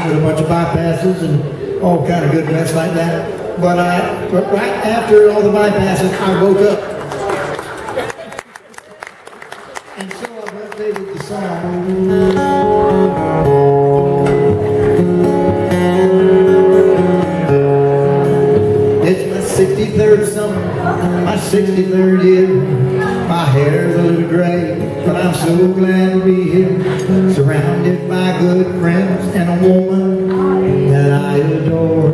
time with a bunch of bypasses and all kind of good mess like that. But right after all the bypasses, I woke up. And so I updated the song. It's my 63rd summer, my 63rd year. My hair's a little gray, but I'm so glad to be here, surrounded by good friends and a woman that I adore.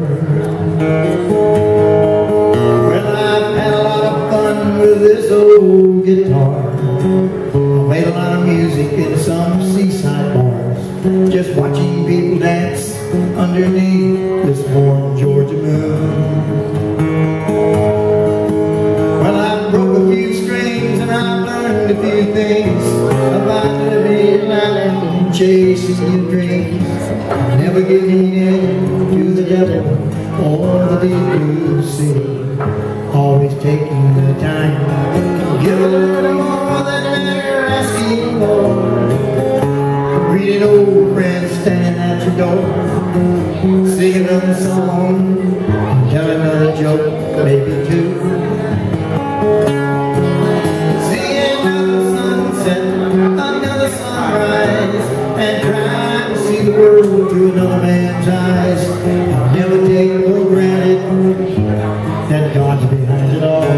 Well, I've had a lot of fun with this old guitar. I made a lot of music in some seaside bars, just watching people dance underneath this warm Georgia moon. Well, I broke a few strings and I learned a few things about living life and chasing your dreams, never giving in to the devil or the deep blue sea, always taking the time to give a little more than they're asking for, reading old friends standing at your door, singing another song, telling another joke, maybe two. And trying to see the world through another man's eyes. I'll never take for granted that God's behind it all.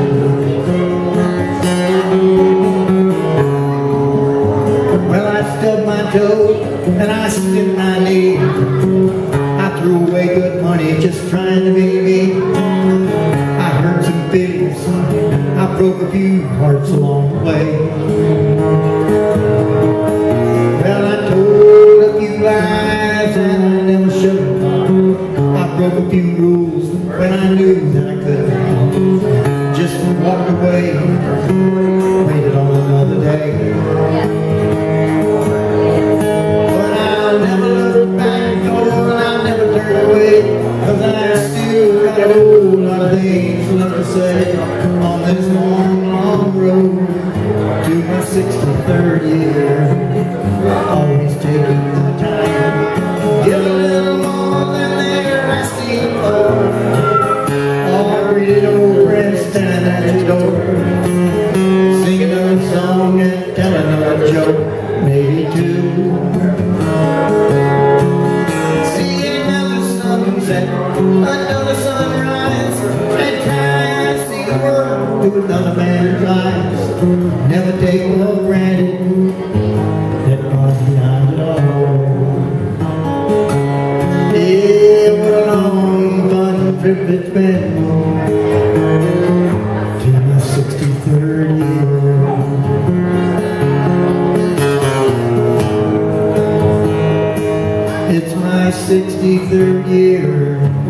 Well, I stubbed my toe and I skinned my knee. I threw away good money just trying to be me. I hurt some feelings, I broke a few hearts along the way. Lies and I never should. I broke a few rules when I knew that I could. Just walked away, waited on another day. But I'll never look back, no, I'll never turn away, 'cause I still got a whole lot of things left to say on this long, long road to my 63rd year. Always taking the time, give a little more than they're asking for. Or read old friends standing at your door, sing another song and tell another joke, maybe two. See another sunset, another sunrise, and try to see the world through another man's eyes. Never take for granted that God's behind it all. Yeah, what a long, fun trip it's been to my 63rd year. It's my 63rd year.